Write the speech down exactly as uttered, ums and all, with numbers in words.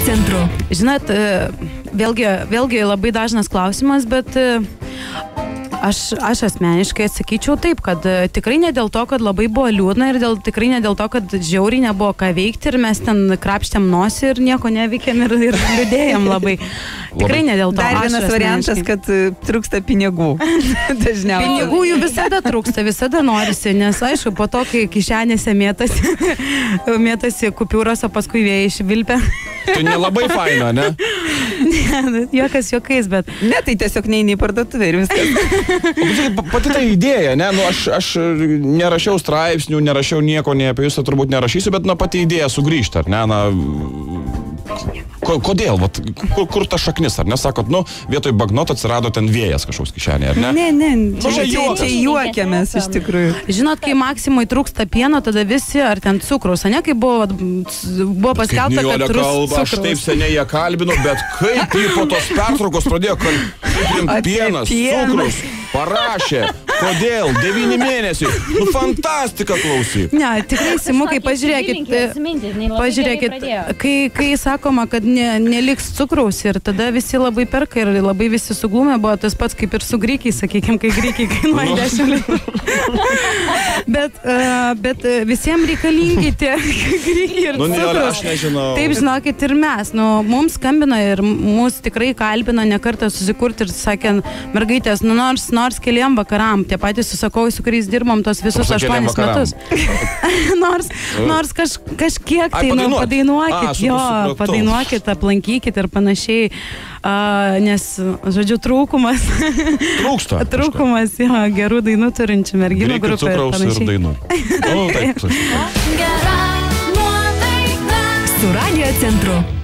centru. Žinot, vėlgi, vėlgi labai dažnas klausimas, bet Aš, aš asmeniškai atsakyčiau taip, kad tikrai ne dėl to, kad labai buvo liūdna ir dėl, tikrai ne dėl to, kad žiauriai nebuvo ką veikti ir mes ten krapštėm nosį ir nieko neveikėm ir, ir liūdėjom labai. Tikrai ne dėl to. Dar vienas variantas, kad trūksta pinigų. Dažniausiai. Pinigų jų visada trūksta, visada norisi, nes aišku, po to, kai kišenėse mėtasi, mėtasi kupiūros, o paskui vėjai išvilpia. Tai nelabai faina, ne? Ne, jokas jokais, bet... Ne, tai tiesiog neini į parduotuvę ir viskas. Pati ta idėja, ne? Nu, aš, aš nerašiau straipsnių, nerašiau nieko, nei apie jūs, turbūt nerašysiu, bet na, pati idėja sugrįžta, ar ne? Na, kodėl? Vat, kur, kur ta šaknis, ar ne? Sakot, nu, vietoj bagnoto atsirado ten vėjas kažkoks kišenė, ar ne? Ne, ne, Nu, čia, čia, čia juokiamės iš tikrųjų. Žinot, kai Maksimui trūksta pieno, tada visi, ar ten cukrus, ne? Kai buvo, buvo paskelbta, kad trūksta. Aš taip seniai ją kalbinu, bet kaip jį po tos pertraukos pradėjo kalbėti pienas, cukrus, parašė, kodėl, devyni mėnesiai, nu fantastika klausyk. Ne, tikrai, Simukai, pažiūrėkit, pažiūrėkit, kai, kai sakoma, kad ne, neliks cukraus ir tada visi labai perka ir labai visi suglumė, buvo tas pats kaip ir su grykiai, sakykime, kai grykiai kainuoja dešimt litrų. bet, uh, bet visiems reikalingi tie grykiai ir nu, cukrus. Aš nežinau. Taip, žinokit, ir mes. Nu, mums skambino ir mus tikrai kalbino ne kartą susikurti ir sakė, mergaitės, nu, nors, nors keliam vakaram, tie patys užsakovai, su kuriais dirbom tos visus aštuonis metus. nors nors kaž, kažkiek tai, Ai, nu, padainuokit, A, jo, supratau. padainuokit, aplankykit ir panašiai, uh, nes, žodžiu, trūkumas. Trūksta. trūkumas, jo, gerų dainų turinčių merginų grupė ir panašiai. Ir dainų. Nu, taip, Su Radio centru.